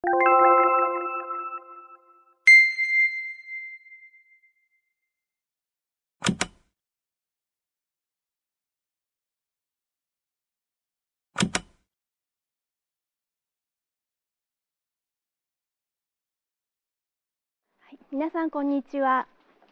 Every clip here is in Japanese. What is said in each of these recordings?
皆さんこんにちは。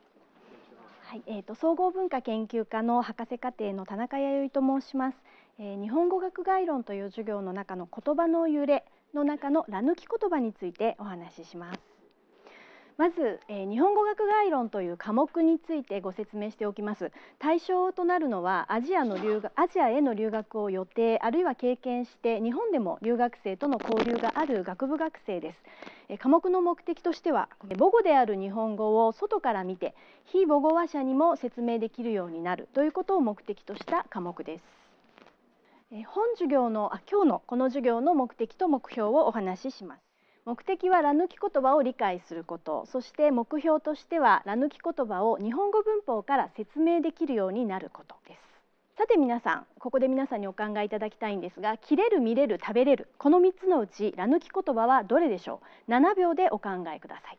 総合文化研究科の博士課程の田中弥生と申します。日本語学概論という授業の中の言葉の揺れの中のら抜き言葉についてお話しします。まず、日本語学概論という科目についてご説明しておきます。対象となるのはアジアへの留学を予定あるいは経験して日本でも留学生との交流がある学部学生です。科目の目的としては母語である日本語を外から見て非母語話者にも説明できるようになるということを目的とした科目です。今日のこの授業の目的と目標をお話しします。目的はら抜き言葉を理解すること、そして目標としてはら抜き言葉を日本語文法から説明できるようになることです。さて皆さん、ここで皆さんにお考えいただきたいんですが、切れる、見れる、食べれる、この3つのうちら抜き言葉はどれでしょう。7秒でお考えください。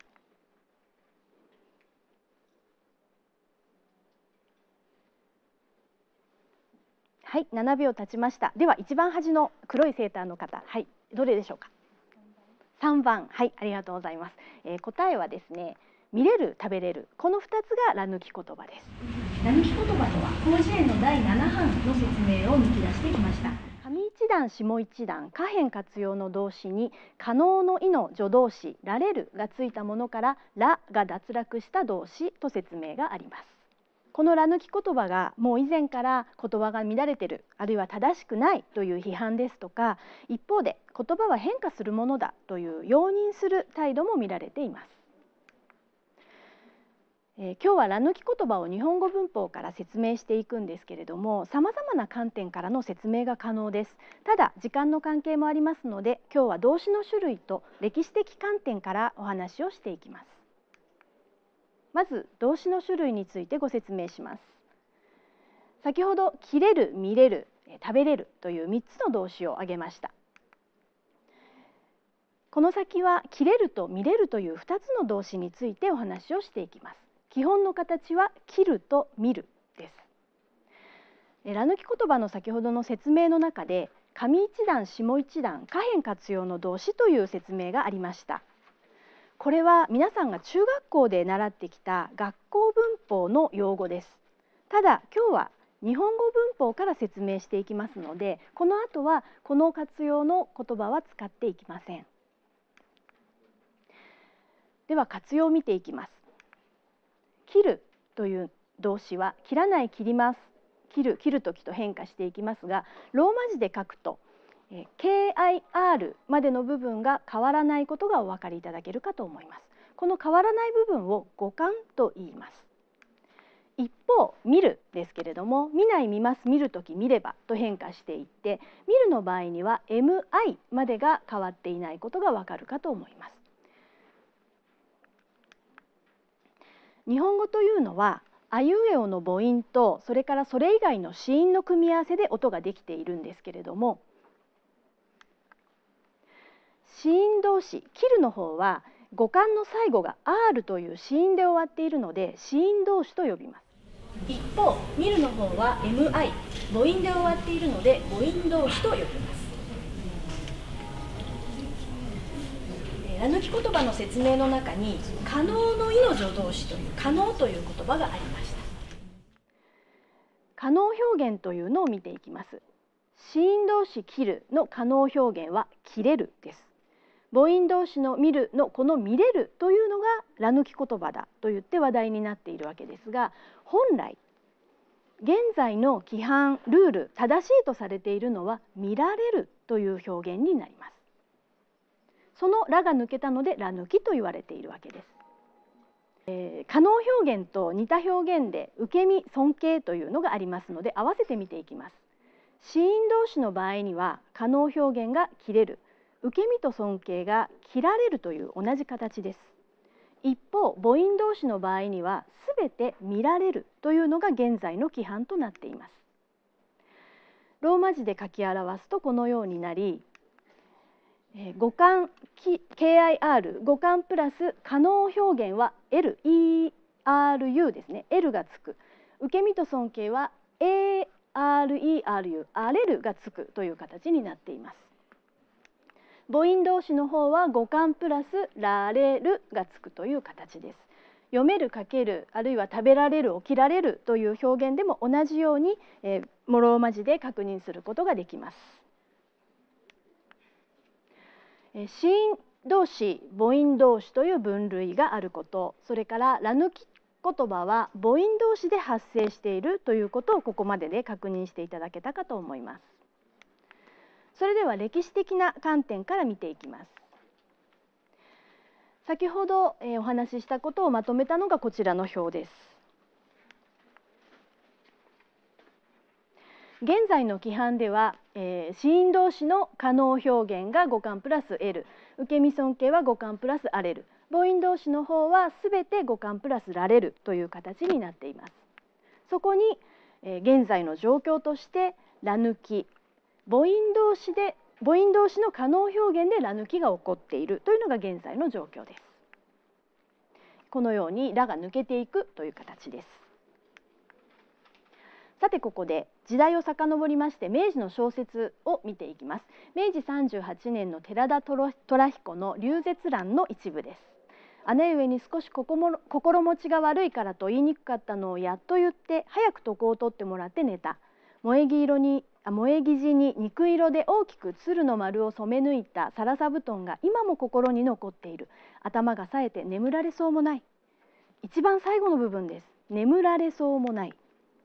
はい、7秒経ちました。では一番端の黒いセーターの方、はい、どれでしょうか。3番、はい、ありがとうございます。答えはですね、見れる、食べれる、この2つがら抜き言葉です。ら抜き言葉とは広辞苑の第7版の説明を抜き出してきました。上一段下一段可変活用の動詞に可能の意の助動詞られるがついたものかららが脱落した動詞と説明があります。このら抜き言葉がもう以前から言葉が乱れている、あるいは正しくないという批判ですとか、一方で言葉は変化するものだという容認する態度も見られています。今日はら抜き言葉を日本語文法から説明していくんですけれども、さまざまな観点からの説明が可能です。ただ時間の関係もありますので、今日は動詞の種類と歴史的観点からお話をしていきます。まず動詞の種類についてご説明します。先ほど切れる、見れる、食べれるという3つの動詞を挙げました。この先は切れると見れるという2つの動詞についてお話をしていきます。基本の形は切ると見るです。ら抜き言葉の先ほどの説明の中で上一段下一段可変活用の動詞という説明がありました。これは皆さんが中学校で習ってきた学校文法の用語です。ただ今日は日本語文法から説明していきますので、この後はこの活用の言葉は使っていきません。では活用を見ていきます。切るという動詞は切らない、切ります、切る時と変化していきますが、ローマ字で書くとKIR までの部分が変わらないことがお分かりいただけるかと思います。この変わらない部分を語感と言います。一方見るですけれども、見ない、見ます、見るとき見ればと変化していって、見るの場合には MI までが変わっていないことがわかるかと思います。日本語というのはあいうえおの母音とそれからそれ以外の子音の組み合わせで音ができているんですけれども、子音同士切るの方は語感の最後が R という子音で終わっているので子音同士と呼びます。一方見るの方は MI 母音で終わっているので母音同士と呼びます。ら抜き言葉の説明の中に可能の意の助動詞という可能という言葉がありました。可能表現というのを見ていきます。子音同士切るの可能表現は切れるです。母音同士の見るのこの見れるというのがら抜き言葉だと言って話題になっているわけですが、本来現在の規範ルール正しいとされているのは見られるという表現になります。そのらが抜けたのでら抜きと言われているわけです。可能表現と似た表現で受け身尊敬というのがありますので合わせて見ていきます。子音同士の場合には可能表現が切れる、受け身と尊敬が切られるという同じ形です。一方母音同士の場合にはすべて見られるというのが現在の規範となっています。ローマ字で書き表すとこのようになり、 語感 KIR 語感プラス可能表現は LERU ですね。L がつく。受け身と尊敬は ARERU アレルがつくという形になっています。母音動詞の方は語感プラスられるがつくという形です。読める、書ける、あるいは食べられる、起きられるという表現でも同じように、モローマ字で確認することができます。子音動詞、母音動詞という分類があること、それからら抜き言葉は母音動詞で発生しているということをここまでで確認していただけたかと思います。それでは歴史的な観点から見ていきます。先ほどお話ししたことをまとめたのがこちらの表です。現在の規範では、子音動詞の可能表現が語感プラス L、受け身尊敬は語感プラスアレル、母音動詞の方はすべて語感プラスられるという形になっています。そこに、現在の状況としてら抜き、母音動詞の可能表現でら抜きが起こっているというのが現在の状況です。このようにらが抜けていくという形です。さてここで時代を遡りまして明治の小説を見ていきます。明治38年の寺田虎彦の流絶欄の一部です。姉上に少し心持ちが悪いからと言いにくかったのをやっと言って早く床を取ってもらって寝た。萌え生地に肉色で大きく鶴の丸を染め抜いたさらさ布団が今も心に残っている。頭が冴えて眠られそうもない。一番最後の部分です。眠られそうもない。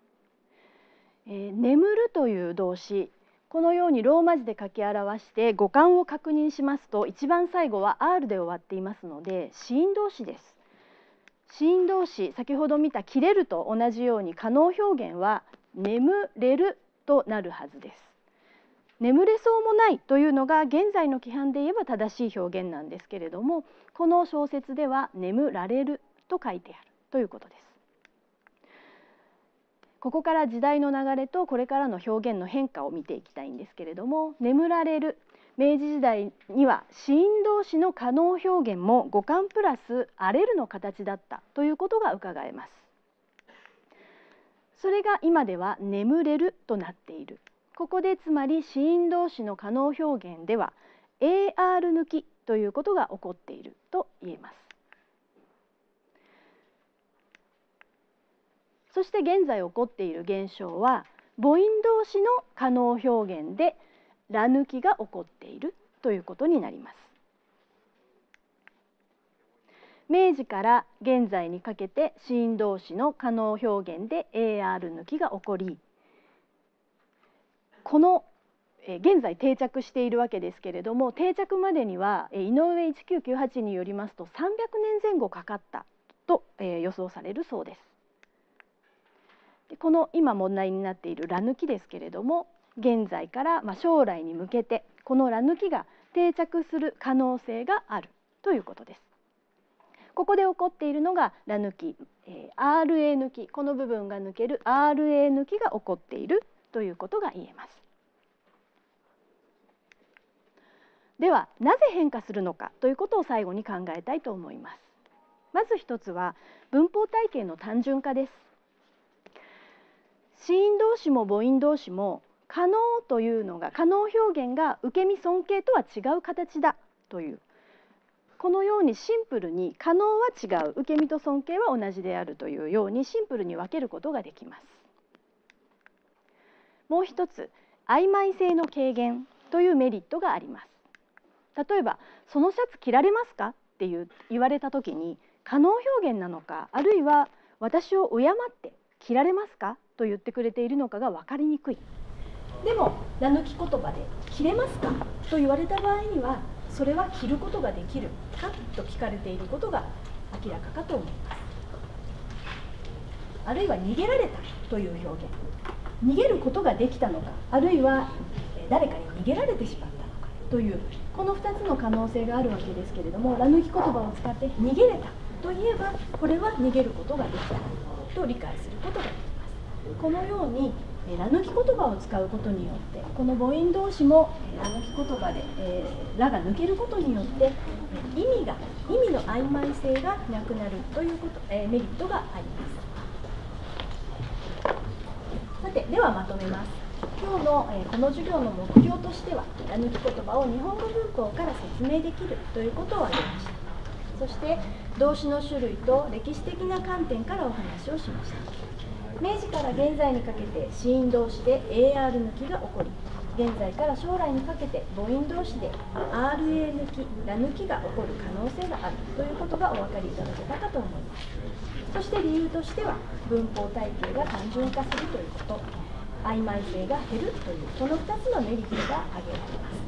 眠るという動詞、このようにローマ字で書き表して語感を確認しますと一番最後は R で終わっていますので子音動詞です。子音動詞、先ほど見た切れると同じように可能表現は眠れるとなるはずです。眠れそうもないというのが現在の規範で言えば正しい表現なんですけれども、この小説では眠られると書いてあるということです。ここから時代の流れとこれからの表現の変化を見ていきたいんですけれども、眠られる、明治時代には子音動詞の可能表現も語感プラスアレルの形だったということが伺えます。それが今では眠れるとなっている。ここでつまり子音動詞の可能表現では AR 抜きということが起こっていると言えます。そして現在起こっている現象は母音動詞の可能表現でら抜きが起こっているということになります。明治から現在にかけて子音動詞の可能表現で AR 抜きが起こり、この現在定着しているわけですけれども、定着までには井上1998によりますと300年前後かかったと予想されるそうです。この今問題になっているら抜きですけれども、現在から将来に向けてこのら抜きが定着する可能性があるということです。ここで起こっているのがら抜き、RA 抜き、この部分が抜ける RA 抜きが起こっているということが言えます。ではなぜ変化するのかということを最後に考えたいと思います。まず一つは文法体系の単純化です。子音動詞も母音動詞も可能というのが、可能表現が受け身尊敬とは違う形だという、このようにシンプルに可能は違う、受け身と尊敬は同じであるというようにシンプルに分けることができます。もう一つ、曖昧性の軽減というメリットがあります。例えばそのシャツ着られますかって言われた時に可能表現なのか、あるいは私を敬って着られますかと言ってくれているのかが分かりにくい。でもら抜き言葉で着れますかと言われた場合には、それは着ることができるかと聞かれていることが明らかかと思います。あるいは逃げられたという表現、逃げることができたのか、あるいは誰かに逃げられてしまったのかという、この2つの可能性があるわけですけれども、ら抜き言葉を使って逃げれたといえば、これは逃げることができたと理解することができます。このようにら抜き言葉を使うことによってこの母音同士もら抜き言葉でらが抜けることによって意味の曖昧性がなくなるということメリットがあります。さてではまとめます。今日のこの授業の目標としてはら抜き言葉を日本語文法から説明できるということを挙げました。そして動詞の種類と歴史的な観点からお話をしました。明治から現在にかけて子音同士で AR 抜きが起こり、現在から将来にかけて母音同士で RA 抜き、ら抜きが起こる可能性があるということがお分かりいただけたかと思います。そして理由としては文法体系が単純化するということ、曖昧性が減るというこの2つのメリットが挙げられます。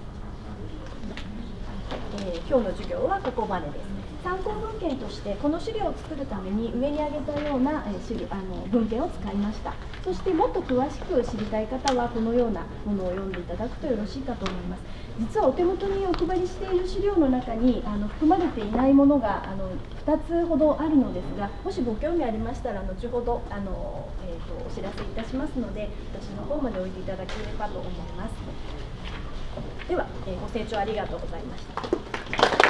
今日の授業はここまでです。参考文献としてこの資料を作るために上に挙げたような文献を使いました。そしてもっと詳しく知りたい方はこのようなものを読んでいただくとよろしいかと思います。実はお手元にお配りしている資料の中に含まれていないものが2つほどあるのですが、もしご興味ありましたら後ほどお知らせいたしますので、私の方まで置いていただければと思います。では、ご清聴ありがとうございました。